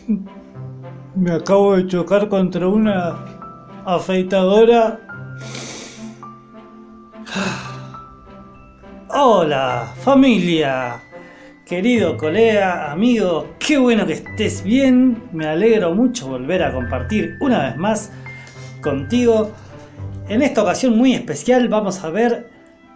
Me acabo de chocar contra una afeitadora. Hola, familia, querido colega, amigo, qué bueno que estés bien. Me alegro mucho volver a compartir una vez más contigo. En esta ocasión muy especial vamos a ver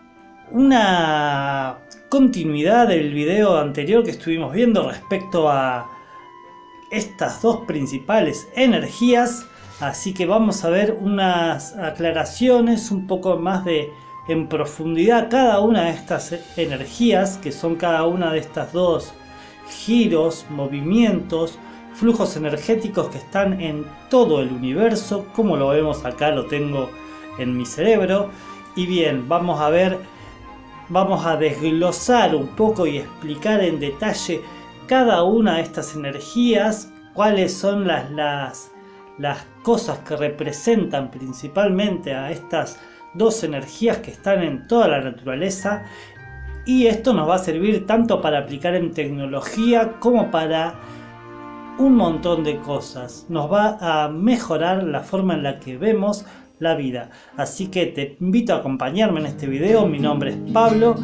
una continuidad del video anterior que estuvimos viendo respecto a estas dos principales energías. Así que vamos a ver unas aclaraciones un poco más en profundidad cada una de estas energías, que son cada una de estas dos giros, movimientos, flujos energéticos que están en todo el universo. Como lo vemos acá, lo tengo en mi cerebro. Y bien, vamos a desglosar un poco y explicar en detalle cada una de estas energías, cuáles son las cosas que representan principalmente a estas dos energías que están en toda la naturaleza. Y esto nos va a servir tanto para aplicar en tecnología como para un montón de cosas. Nos va a mejorar la forma en la que vemos la vida. Así que te invito a acompañarme en este video. Mi nombre es Pablo.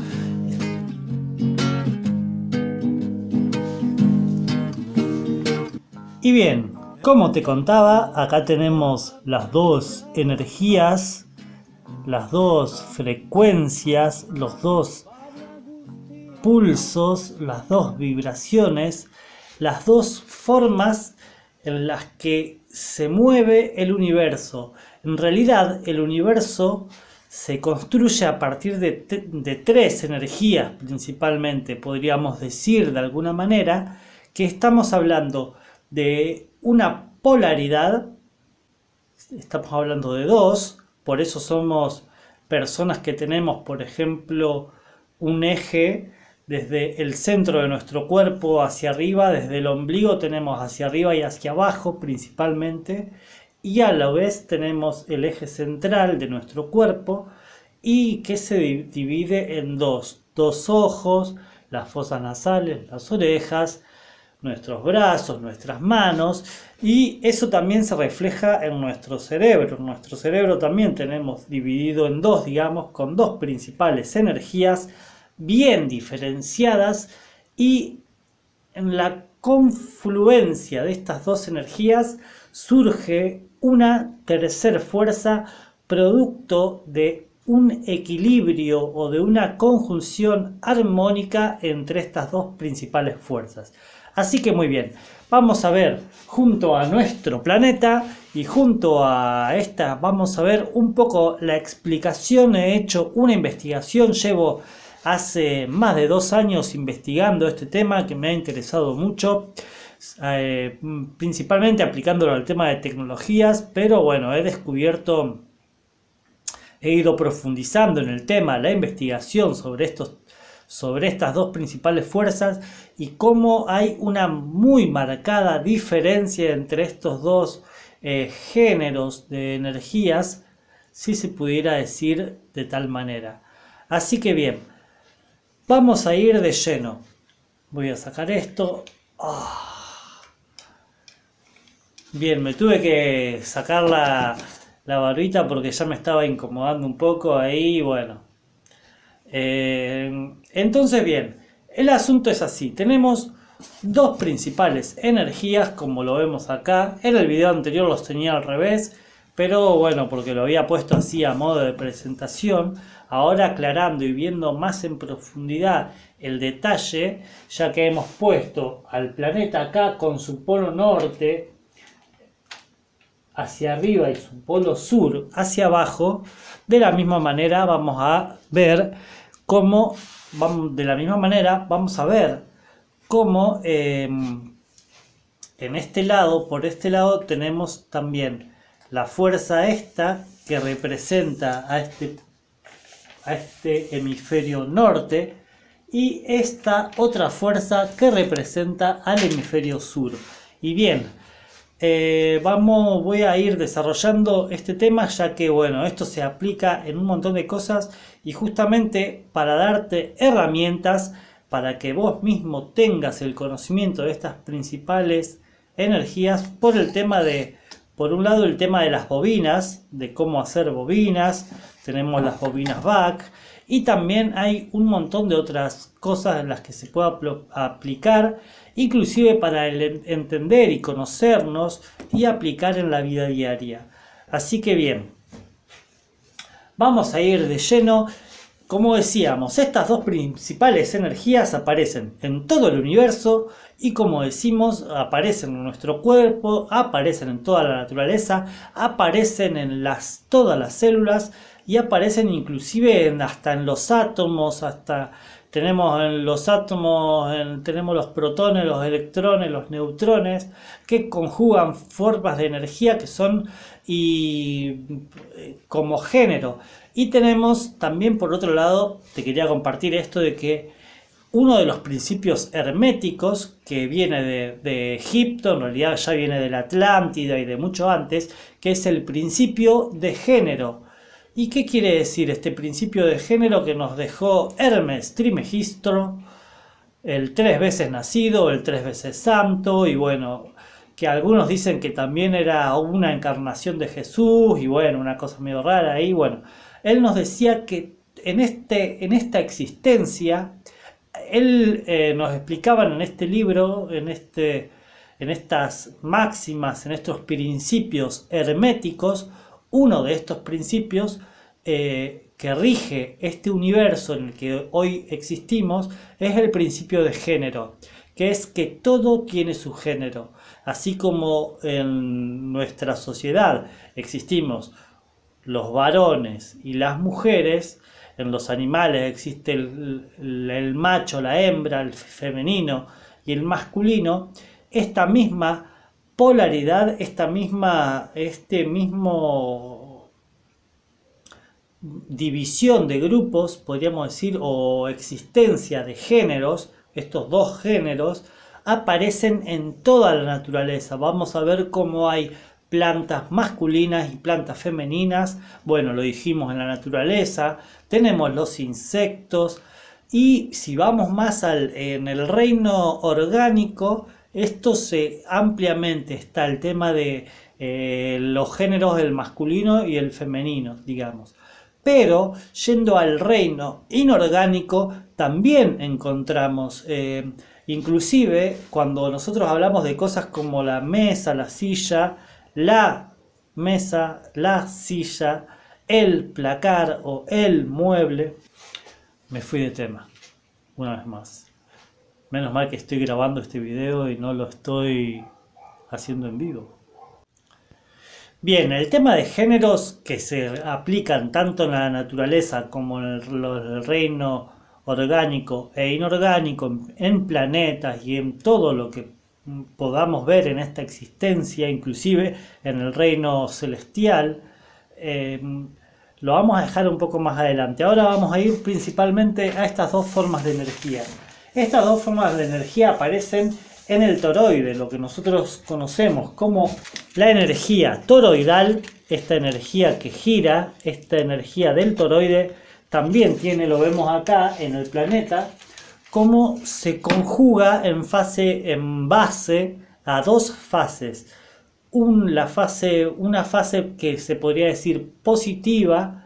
Y bien, como te contaba, acá tenemos las dos energías, las dos frecuencias, los dos pulsos, las dos vibraciones, las dos formas en las que se mueve el universo. En realidad, el universo se construye a partir de tres energías principalmente. Podríamos decir de alguna manera que estamos hablando de una polaridad, estamos hablando de dos. Por eso somos personas que tenemos, por ejemplo, un eje desde el centro de nuestro cuerpo hacia arriba. Desde el ombligo tenemos hacia arriba y hacia abajo principalmente, y a la vez tenemos el eje central de nuestro cuerpo, y que se divide en dos ojos, las fosas nasales, las orejas, nuestros brazos, nuestras manos. Y eso también se refleja en nuestro cerebro. En nuestro cerebro también tenemos dividido en dos, digamos, con dos principales energías bien diferenciadas, y en la confluencia de estas dos energías surge una tercer fuerza, producto de un equilibrio o de una conjunción armónica entre estas dos principales fuerzas. Así que muy bien, vamos a ver junto a nuestro planeta y junto a esta, vamos a ver un poco la explicación. He hecho una investigación, llevo hace más de 2 años investigando este tema que me ha interesado mucho, principalmente aplicándolo al tema de tecnologías, pero bueno, he ido profundizando en el tema, la investigación sobre estas dos principales fuerzas, y cómo hay una muy marcada diferencia entre estos dos géneros de energías, si se pudiera decir de tal manera. Así que bien, vamos a ir de lleno. Voy a sacar esto. Bien, me tuve que sacar la barbita porque ya me estaba incomodando un poco ahí. Bueno, entonces bien, el asunto es así. Tenemos dos principales energías, como lo vemos acá. En el video anterior los tenía al revés, pero bueno, porque lo había puesto así a modo de presentación. Ahora aclarando y viendo más en profundidad el detalle, ya que hemos puesto al planeta acá con su polo norte hacia arriba y su polo sur hacia abajo, de la misma manera vamos a ver cómo, en este lado, por este lado, tenemos también la fuerza esta que representa a este hemisferio norte, y esta otra fuerza que representa al hemisferio sur. Y bien, voy a ir desarrollando este tema, ya que bueno, esto se aplica en un montón de cosas, y justamente para darte herramientas para que vos mismo tengas el conocimiento de estas principales energías por el tema de, por un lado, el tema de las bobinas, de cómo hacer bobinas. Tenemos las bobinas Bach y también hay un montón de otras cosas en las que se puede aplicar, inclusive para entender y conocernos y aplicar en la vida diaria. Así que bien, vamos a ir de lleno. Como decíamos, estas dos principales energías aparecen en todo el universo y, como decimos, aparecen en nuestro cuerpo, aparecen en toda la naturaleza, aparecen en todas las células y aparecen inclusive hasta en los átomos. Hasta tenemos en los átomos, tenemos los protones, los electrones, los neutrones, que conjugan formas de energía que son como género. Y tenemos también, por otro lado, te quería compartir esto de que uno de los principios herméticos que viene de Egipto, en realidad ya viene de la Atlántida y de mucho antes, que es el principio de género. ¿Y qué quiere decir este principio de género que nos dejó Hermes Trismegisto, el 3 veces nacido, el 3 veces santo, y bueno, que algunos dicen que también era una encarnación de Jesús, y bueno, una cosa medio rara ahí, bueno. Él nos decía que en esta existencia, él nos explicaba en este libro, en estas máximas, en estos principios herméticos, uno de estos principios que rige este universo en el que hoy existimos es el principio de género, que es que todo tiene su género. Así como en nuestra sociedad existimos los varones y las mujeres, en los animales existe el macho, la hembra, el femenino y el masculino. Esta misma polaridad, este mismo división de grupos, podríamos decir, o existencia de géneros, estos dos géneros aparecen en toda la naturaleza. Vamos a ver cómo hay plantas masculinas y plantas femeninas. Bueno, lo dijimos en la naturaleza. Tenemos los insectos. Y si vamos más en el reino orgánico, esto ampliamente está el tema de los géneros, el masculino y el femenino, digamos. Pero yendo al reino inorgánico, también encontramos, inclusive cuando nosotros hablamos de cosas como la mesa, la silla, la mesa, la silla, el placar o el mueble. Me fui de tema, una vez más. Menos mal que estoy grabando este video y no lo estoy haciendo en vivo. Bien, el tema de géneros que se aplican tanto en la naturaleza como en el reino orgánico e inorgánico, en planetas y en todo lo que podamos ver en esta existencia, inclusive en el reino celestial, lo vamos a dejar un poco más adelante. Ahora vamos a ir principalmente a estas dos formas de energía. Estas dos formas de energía aparecen en el toroide, lo que nosotros conocemos como la energía toroidal, esta energía que gira, esta energía del toroide, también lo vemos acá en el planeta, cómo se conjuga en base a dos fases. Una fase que se podría decir positiva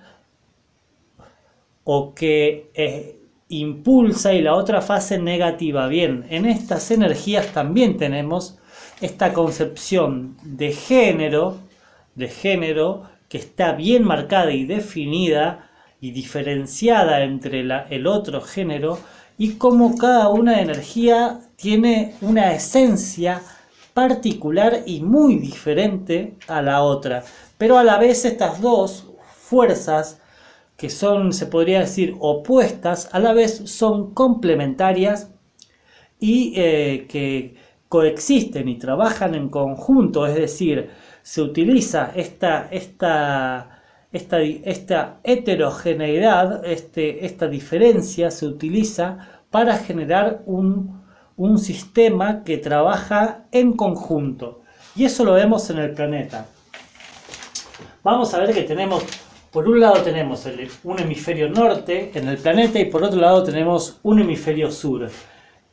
o que impulsa, y la otra fase negativa. Bien, en estas energías también tenemos esta concepción de género que está bien marcada y definida y diferenciada entre el otro género, y cómo cada una energía tiene una esencia particular y muy diferente a la otra, pero a la vez estas dos fuerzas que son, se podría decir, opuestas, a la vez son complementarias y que coexisten y trabajan en conjunto. Es decir, se utiliza esta heterogeneidad, esta diferencia se utiliza para generar un sistema que trabaja en conjunto, y eso lo vemos en el planeta. Vamos a ver que tenemos, por un lado tenemos un hemisferio norte en el planeta y por otro lado tenemos un hemisferio sur.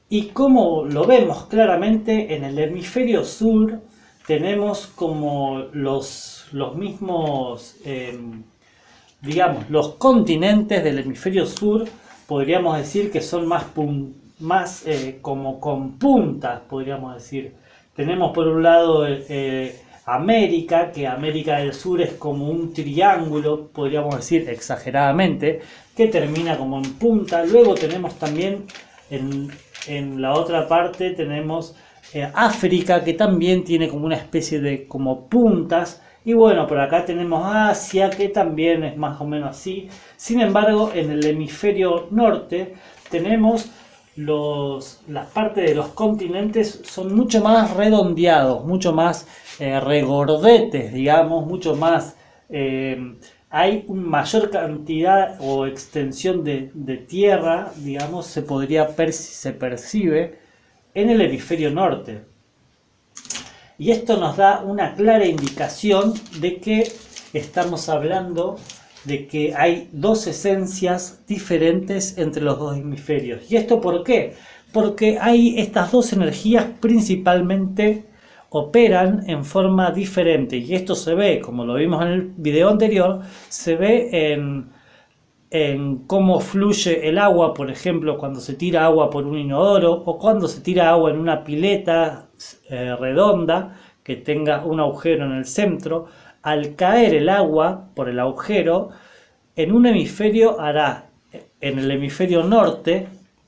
Y como lo vemos claramente, en el hemisferio sur tenemos como los mismos, digamos, los continentes del hemisferio sur, podríamos decir que son más como con puntas, podríamos decir. Tenemos por un lado América, que América del Sur es como un triángulo, podríamos decir exageradamente, que termina como en punta. Luego tenemos también en la otra parte tenemos África, que también tiene como una especie de como puntas. Y bueno, por acá tenemos Asia, que también es más o menos así. Sin embargo, en el hemisferio norte tenemos las partes de los continentes son mucho más redondeados, mucho más regordetes, digamos, mucho más... hay una mayor cantidad o extensión de tierra, digamos, se percibe en el hemisferio norte. Y esto nos da una clara indicación de que estamos hablando de que hay dos esencias diferentes entre los dos hemisferios. ¿Y esto por qué? Porque hay estas dos energías principalmente operan en forma diferente, y esto se ve, como lo vimos en el video anterior, se ve en cómo fluye el agua, por ejemplo, cuando se tira agua por un inodoro o cuando se tira agua en una pileta redonda que tenga un agujero en el centro. Al caer el agua por el agujero, en un hemisferio hará, en el hemisferio norte,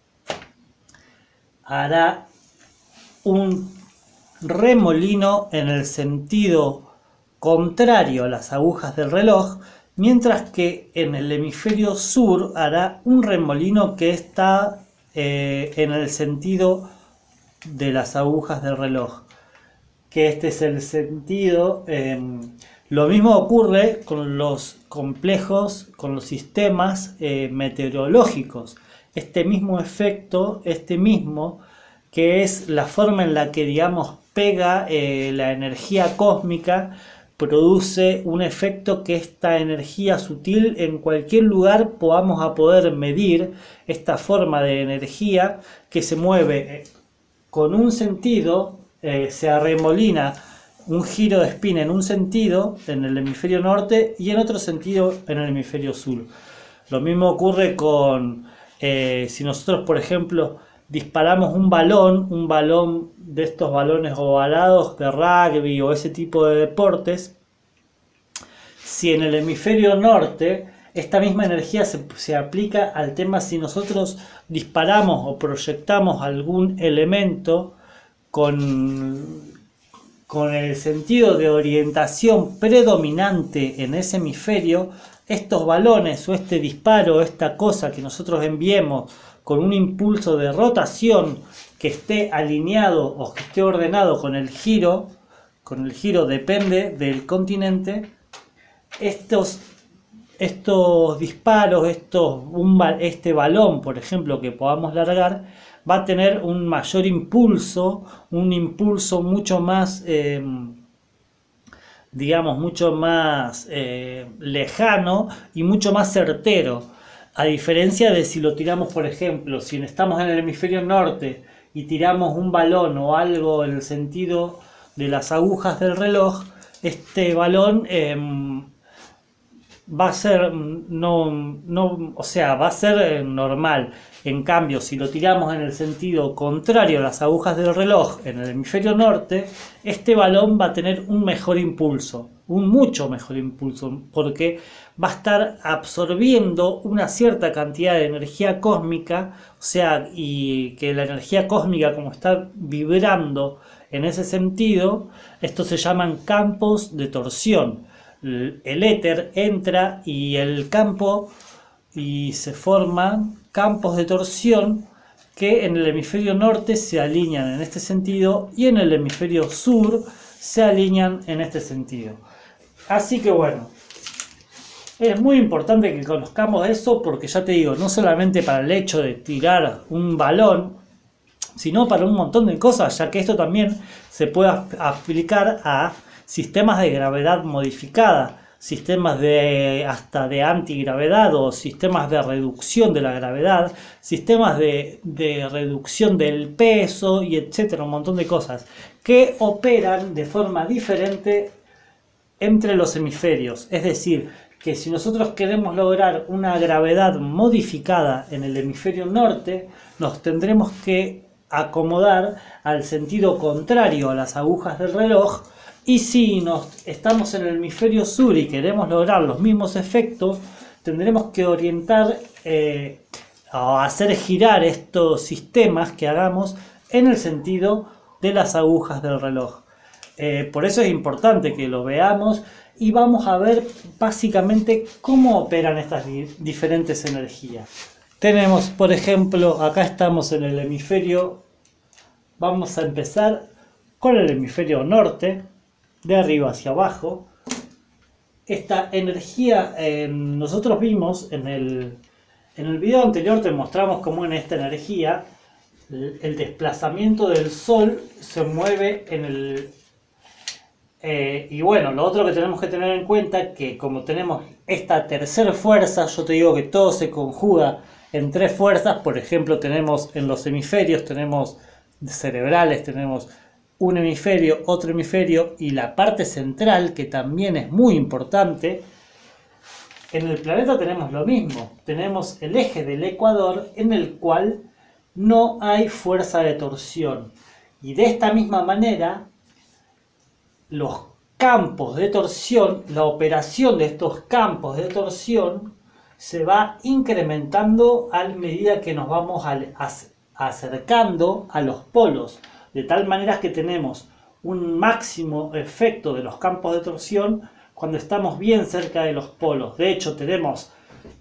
hará un remolino en el sentido contrario a las agujas del reloj, mientras que en el hemisferio sur hará un remolino que está en el sentido de las agujas del reloj, que este es el sentido. Lo mismo ocurre con los complejos, con los sistemas meteorológicos. Este mismo efecto, que es la forma en la que, digamos, pega la energía cósmica, produce un efecto que esta energía sutil en cualquier lugar vamos a poder medir. Esta forma de energía que se mueve con un sentido, se arremolina un giro de espín en un sentido en el hemisferio norte y en otro sentido en el hemisferio sur. Lo mismo ocurre con si nosotros, por ejemplo, disparamos un balón de estos balones ovalados de rugby o ese tipo de deportes. Si en el hemisferio norte esta misma energía se aplica al tema, si nosotros disparamos o proyectamos algún elemento con el sentido de orientación predominante en ese hemisferio, estos balones o este disparo, esta cosa que nosotros enviemos con un impulso de rotación que esté alineado o que esté ordenado con el giro depende del continente. Estos disparos, este balón, por ejemplo, que podamos largar, va a tener un mayor impulso, un impulso mucho más, digamos, mucho más lejano y mucho más certero. A diferencia de si lo tiramos, por ejemplo, si estamos en el hemisferio norte y tiramos un balón o algo en el sentido de las agujas del reloj, este balón va a ser va a ser normal. En cambio, si lo tiramos en el sentido contrario a las agujas del reloj en el hemisferio norte, este balón va a tener un mejor impulso, un mucho mejor impulso, porque va a estar absorbiendo una cierta cantidad de energía cósmica, y que la energía cósmica, como está vibrando en ese sentido, estos se llaman campos de torsión. El éter entra y el campo y se forman campos de torsión que en el hemisferio norte se alinean en este sentido y en el hemisferio sur se alinean en este sentido. Así que bueno, es muy importante que conozcamos eso, porque ya te digo, no solamente para el hecho de tirar un balón, sino para un montón de cosas, ya que esto también se puede aplicar a sistemas de gravedad modificada. sistemas hasta de antigravedad o sistemas de reducción de la gravedad, sistemas de reducción del peso y etcétera, un montón de cosas que operan de forma diferente entre los hemisferios. Es decir, que si nosotros queremos lograr una gravedad modificada en el hemisferio norte, nos tendremos que acomodar al sentido contrario a las agujas del reloj, y si estamos en el hemisferio sur y queremos lograr los mismos efectos, tendremos que orientar o hacer girar estos sistemas que hagamos en el sentido de las agujas del reloj. Por eso es importante que lo veamos y vamos a ver básicamente cómo operan estas diferentes energías. Tenemos, por ejemplo, acá estamos en el hemisferio, vamos a empezar con el hemisferio norte, de arriba hacia abajo. Esta energía, nosotros vimos en el video anterior, te mostramos cómo en esta energía el desplazamiento del Sol se mueve en el... y bueno, lo otro que tenemos que tener en cuenta es que como tenemos esta tercera fuerza, yo te digo que todo se conjuga en tres fuerzas. Por ejemplo, tenemos en los hemisferios, tenemos cerebrales, tenemos un hemisferio, otro hemisferio y la parte central, que también es muy importante. En el planeta tenemos lo mismo, tenemos el eje del ecuador en el cual no hay fuerza de torsión, y de esta misma manera los campos de torsión, la operación de estos campos de torsión se va incrementando a medida que nos vamos acercando a los polos, de tal manera que tenemos un máximo efecto de los campos de torsión cuando estamos bien cerca de los polos. De hecho, tenemos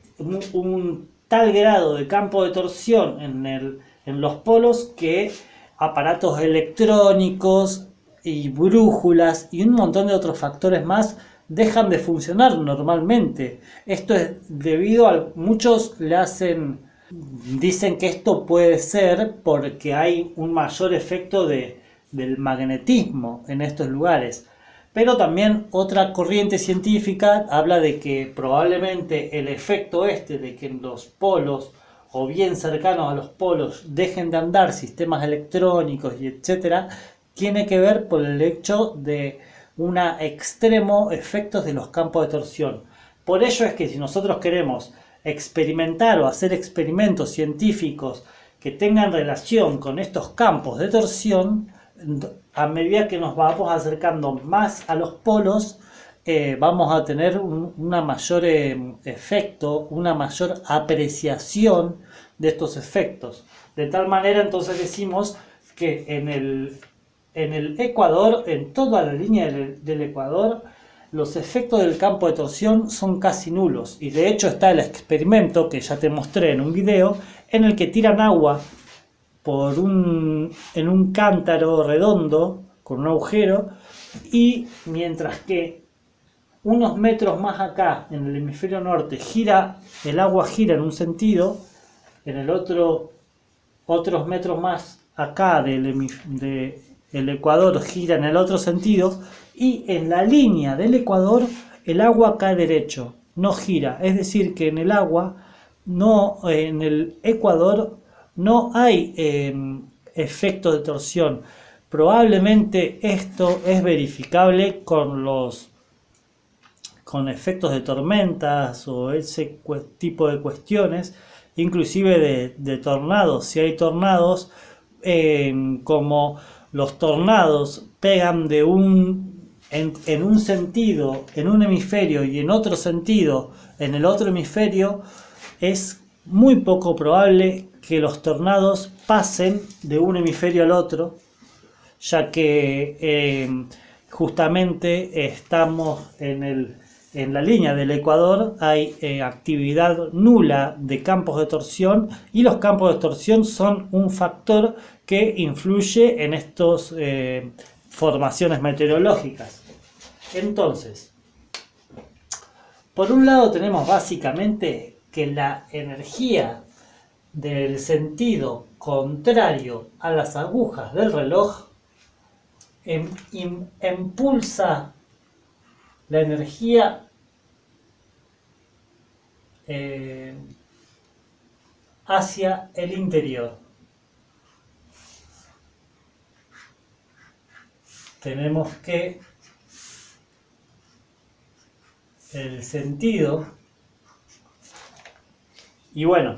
un tal grado de campo de torsión en los polos que aparatos electrónicos y brújulas y un montón de otros factores más dejan de funcionar normalmente. Esto es debido a muchos dicen que esto puede ser porque hay un mayor efecto del magnetismo en estos lugares. Pero también otra corriente científica habla de que probablemente el efecto de que en los polos o bien cercanos a los polos dejen de andar sistemas electrónicos y etcétera, tiene que ver por el hecho de un extremo efectos de los campos de torsión. Por ello es que si nosotros queremos experimentar o hacer experimentos científicos que tengan relación con estos campos de torsión, a medida que nos vamos acercando más a los polos, vamos a tener una mayor efecto, una mayor apreciación de estos efectos. De tal manera, entonces decimos que en el ecuador, en toda la línea del ecuador, los efectos del campo de torsión son casi nulos. Y de hecho está el experimento que ya te mostré en un video, en el que tiran agua en un cántaro redondo con un agujero, y mientras que unos metros más acá en el hemisferio norte el agua gira en un sentido, en el otros metros más acá el ecuador gira en el otro sentido, y en la línea del ecuador el agua cae derecho, no gira. Es decir, que en el ecuador no hay efecto de torsión. Probablemente esto es verificable con efectos de tormentas o ese tipo de cuestiones, inclusive de tornados. Si hay tornados, como los tornados pegan en un sentido en un hemisferio y en otro sentido en el otro hemisferio, es muy poco probable que los tornados pasen de un hemisferio al otro, ya que justamente estamos en la línea del ecuador, hay actividad nula de campos de torsión, y los campos de torsión son un factor que influye en estas formaciones meteorológicas. Entonces, por un lado tenemos básicamente que la energía del sentido contrario a las agujas del reloj impulsa la energía hacia el interior. Tenemos que el sentido, y bueno,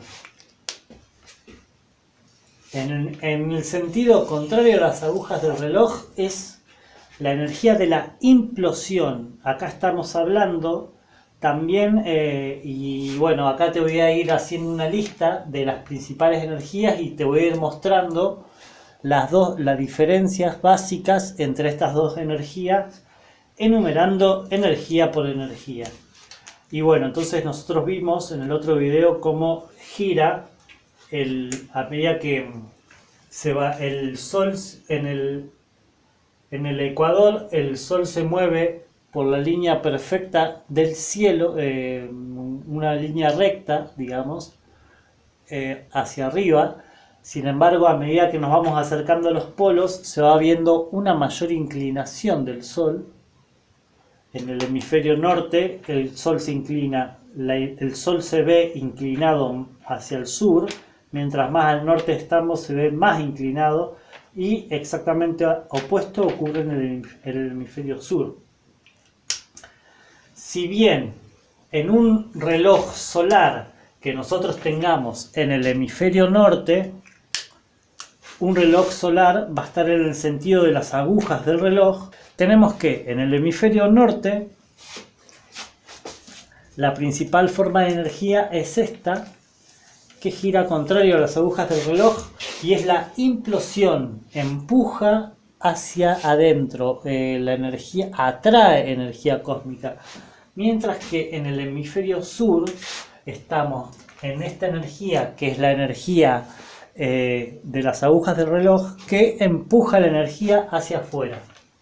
en el sentido contrario a las agujas del reloj es la energía de la implosión. Acá estamos hablando también, y bueno, acá te voy a ir haciendo una lista de las principales energías y te voy a ir mostrando las diferencias básicas entre estas dos energías, enumerando energía por energía. Y bueno, entonces nosotros vimos en el otro video cómo gira a medida que se va el sol en el ecuador. El sol se mueve por la línea perfecta del cielo, una línea recta, digamos, hacia arriba. Sin embargo, a medida que nos vamos acercando a los polos, se va viendo una mayor inclinación del sol. En el hemisferio norte el sol se inclina, el sol se ve inclinado hacia el sur, mientras más al norte estamos se ve más inclinado, y exactamente opuesto ocurre en el hemisferio sur. Si bien en un reloj solar que nosotros tengamos en el hemisferio norte, un reloj solar va a estar en el sentido de las agujas del reloj, tenemos que en el hemisferio norte la principal forma de energía es esta, que gira contrario a las agujas del reloj, y es la implosión. Empuja hacia adentro, la energía atrae energía cósmica, mientras que en el hemisferio sur estamos en esta energía, que es la energía de las agujas del reloj, que empuja la energía hacia afuera.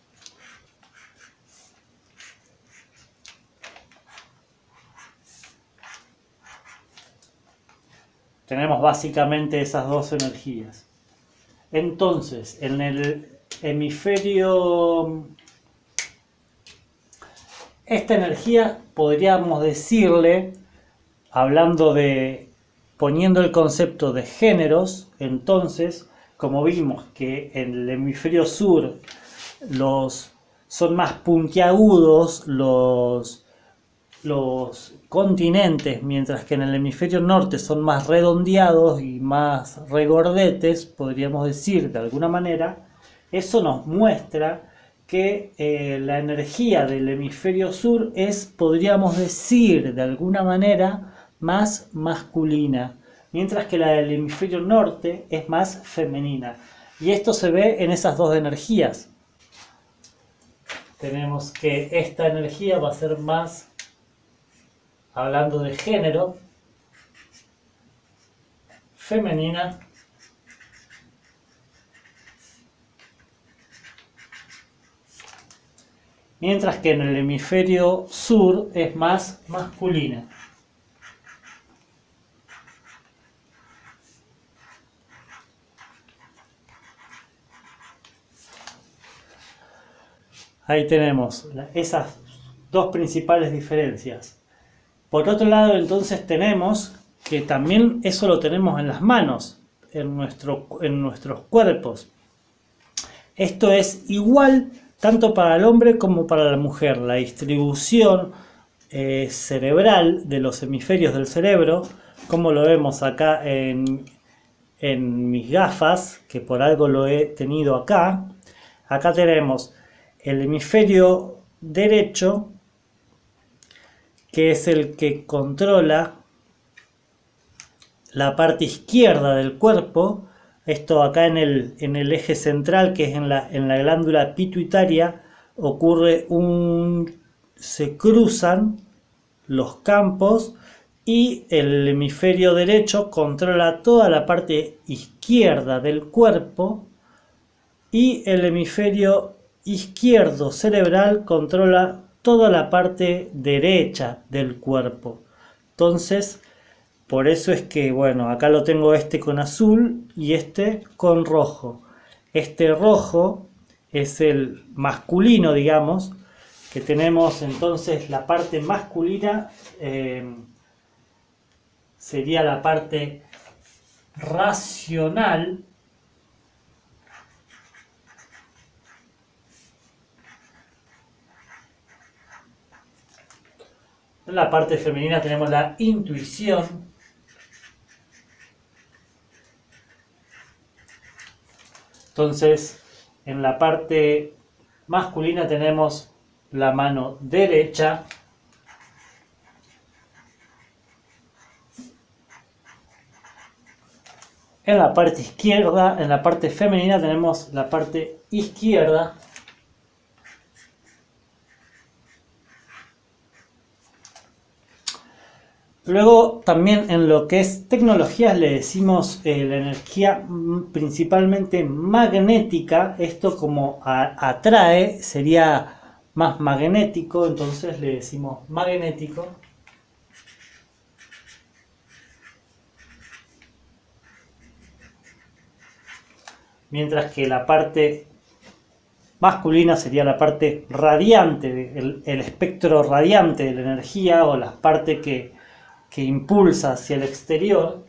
Tenemos básicamente esas dos energías. Entonces, en el hemisferio, esta energía podríamos decirle, poniendo el concepto de géneros, entonces, como vimos que en el hemisferio sur son más puntiagudos los continentes, mientras que en el hemisferio norte son más redondeados y más regordetes, podríamos decir de alguna manera. Eso nos muestra que la energía del hemisferio sur es, podríamos decir de alguna manera, más masculina, mientras que la del hemisferio norte es más femenina. Y esto se ve en esas dos energías. Tenemos que esta energía va a ser más, hablando de género, femenina, mientras que en el hemisferio sur es más masculina. Ahí tenemos esas dos principales diferencias. Por otro lado, entonces tenemos que también eso lo tenemos en las manos, en nuestros cuerpos. Esto es igual tanto para el hombre como para la mujer. La distribución cerebral de los hemisferios del cerebro, como lo vemos acá en mis gafas, que por algo lo he tenido acá. Acá tenemos el hemisferio derecho, que es el que controla la parte izquierda del cuerpo. Esto acá en el eje central, que es en la glándula pituitaria, se cruzan los campos, y el hemisferio derecho controla toda la parte izquierda del cuerpo, y el hemisferio izquierdo cerebral controla toda la parte derecha del cuerpo. Entonces, por eso es que, bueno, acá lo tengo este con azul y este con rojo. Este rojo es el masculino, digamos, que tenemos entonces la parte masculina sería la parte racional. En la parte femenina tenemos la intuición. Entonces, en la parte masculina tenemos la mano derecha. En la parte izquierda, en la parte femenina tenemos la parte izquierda. Luego también en lo que es tecnologías le decimos la energía principalmente magnética. Esto como atrae sería más magnético, entonces le decimos magnético. Mientras que la parte masculina sería la parte radiante, el espectro radiante de la energía o la parte que impulsa hacia el exterior.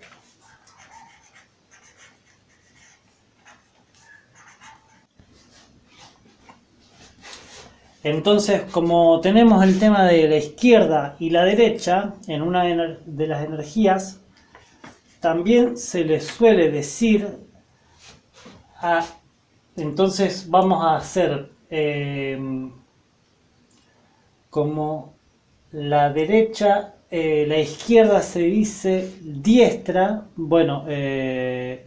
Entonces, como tenemos el tema de la izquierda y la derecha en una de las energías, también se le suele decir entonces vamos a hacer como la derecha, la izquierda se dice diestra. Bueno, en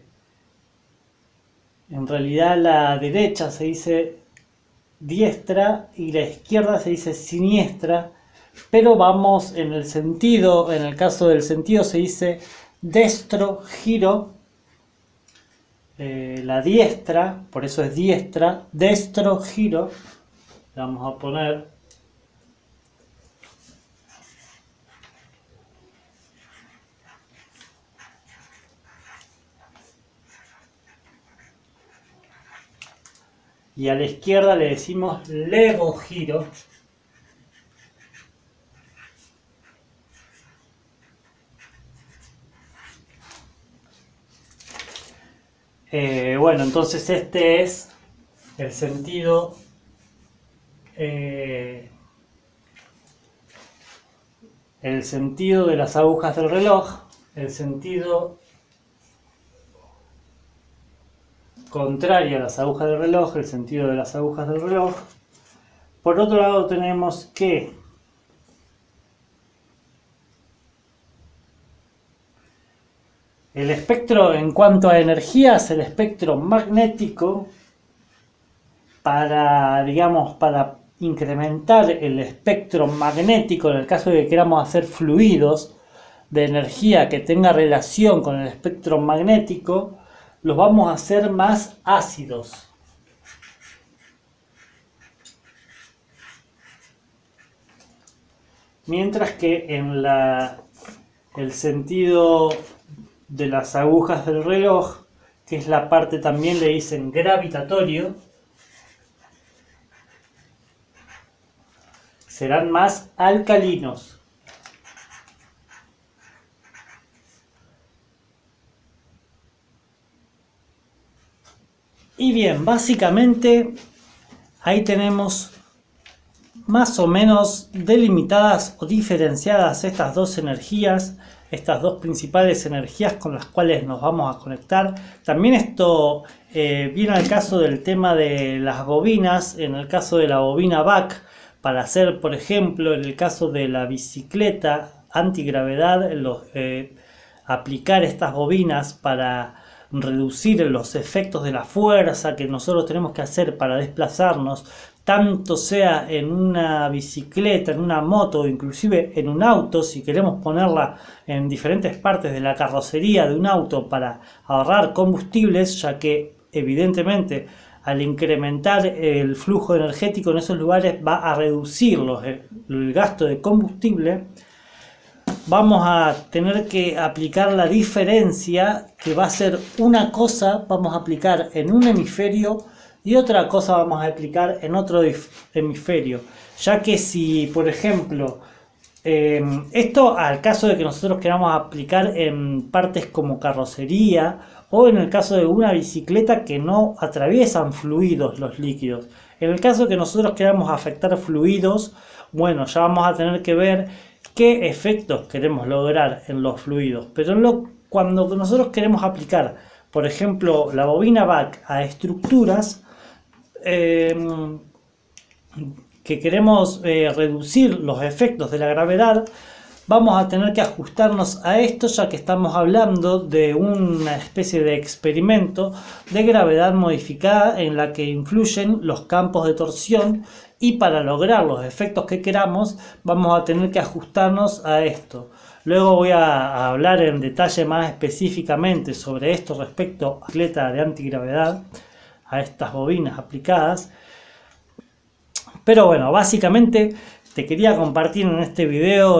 realidad la derecha se dice diestra y la izquierda se dice siniestra, pero vamos en el sentido, en el caso del sentido se dice destro giro. La diestra, por eso es diestra, destro giro. Vamos a poner y a la izquierda le decimos lego giro. Bueno, entonces este es el sentido de las agujas del reloj, el sentido contrario a las agujas del reloj, el sentido de las agujas del reloj. Por otro lado tenemos que el espectro en cuanto a energías, el espectro magnético, para incrementar el espectro magnético, en el caso de que queramos hacer fluidos de energía que tenga relación con el espectro magnético, los vamos a hacer más ácidos. Mientras que en el sentido de las agujas del reloj, que es la parte también le dicen gravitatorio, serán más alcalinos. Y bien, básicamente ahí tenemos más o menos delimitadas o diferenciadas estas dos energías, estas dos principales energías con las cuales nos vamos a conectar. También esto viene al caso del tema de las bobinas, en el caso de la bobina Bach, para hacer, por ejemplo, en el caso de la bicicleta antigravedad, aplicar estas bobinas para reducir los efectos de la fuerza que nosotros tenemos que hacer para desplazarnos, tanto sea en una bicicleta, en una moto o inclusive en un auto, si queremos ponerla en diferentes partes de la carrocería de un auto para ahorrar combustibles, ya que evidentemente al incrementar el flujo energético en esos lugares va a reducir el gasto de combustible. Vamos a tener que aplicar la diferencia, que va a ser una cosa vamos a aplicar en un hemisferio y otra cosa vamos a aplicar en otro hemisferio, ya que si por ejemplo Esto al caso de que nosotros queramos aplicar en partes como carrocería o en el caso de una bicicleta que no atraviesan fluidos los líquidos. En el caso de que nosotros queramos afectar fluidos, bueno, ya vamos a tener que ver qué efectos queremos lograr en los fluidos. Pero cuando nosotros queremos aplicar, por ejemplo, la bobina BAC a estructuras, que queremos reducir los efectos de la gravedad, vamos a tener que ajustarnos a esto, ya que estamos hablando de una especie de experimento de gravedad modificada en la que influyen los campos de torsión, y para lograr los efectos que queramos vamos a tener que ajustarnos a esto. Luego voy a hablar en detalle más específicamente sobre esto respecto a la bicicleta de antigravedad, a estas bobinas aplicadas. Pero bueno, básicamente te quería compartir en este video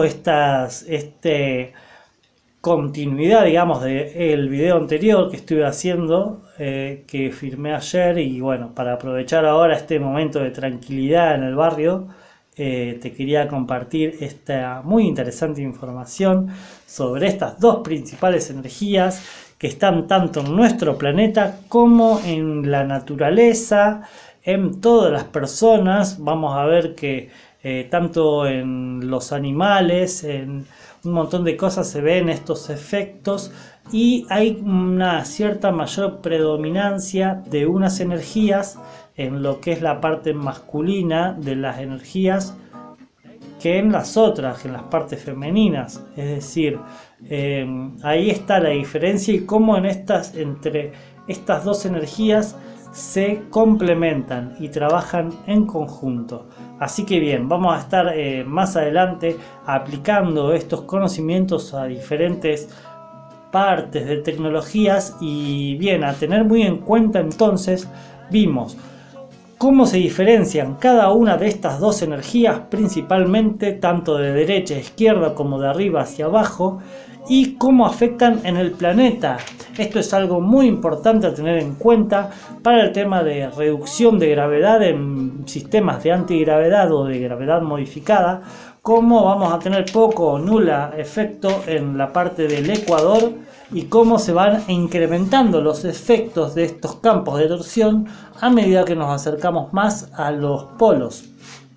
continuidad, digamos, del video anterior que estuve haciendo, que filmé ayer, y bueno, para aprovechar ahora este momento de tranquilidad en el barrio, te quería compartir esta muy interesante información sobre estas dos principales energías que están tanto en nuestro planeta como en la naturaleza, en todas las personas. Vamos a ver que tanto en los animales, en un montón de cosas se ven estos efectos, y hay una cierta mayor predominancia de unas energías en lo que es la parte masculina de las energías que en las otras, en las partes femeninas. Es decir, ahí está la diferencia y cómo entre estas dos energías se complementan y trabajan en conjunto. Así que bien, vamos a estar más adelante aplicando estos conocimientos a diferentes partes de tecnologías, y bien, a tener muy en cuenta entonces, vimos cómo se diferencian cada una de estas dos energías, principalmente tanto de derecha a izquierda como de arriba hacia abajo, y cómo afectan en el planeta. Esto es algo muy importante a tener en cuenta para el tema de reducción de gravedad en sistemas de antigravedad o de gravedad modificada, cómo vamos a tener poco o nula efecto en la parte del ecuador, y cómo se van incrementando los efectos de estos campos de torsión a medida que nos acercamos más a los polos.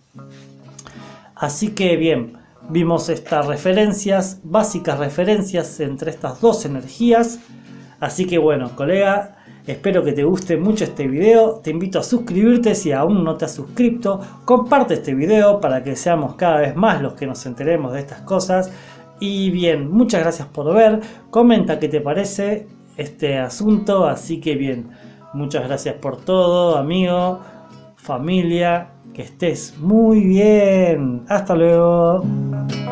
Así que bien, vimos estas referencias, básicas referencias entre estas dos energías. Así que bueno, colega, espero que te guste mucho este video. Te invito a suscribirte si aún no te has suscrito. Comparte este video para que seamos cada vez más los que nos enteremos de estas cosas. Y bien, muchas gracias por ver. Comenta qué te parece este asunto. Así que bien, muchas gracias por todo, amigo, familia. Que estés muy bien. Hasta luego.